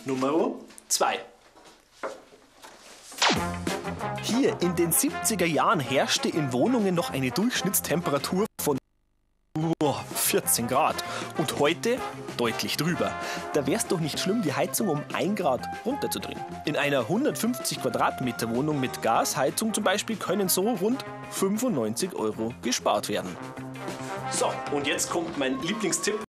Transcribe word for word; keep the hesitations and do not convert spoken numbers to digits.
Nummer zwei. Hier in den siebziger Jahren herrschte in Wohnungen noch eine Durchschnittstemperatur von vierzehn Grad und heute deutlich drüber. Da wäre es doch nicht schlimm, die Heizung um ein Grad runterzudrehen. In einer hundertfünfzig Quadratmeter Wohnung mit Gasheizung zum Beispiel können so rund fünfundneunzig Euro gespart werden. So, und jetzt kommt mein Lieblingstipp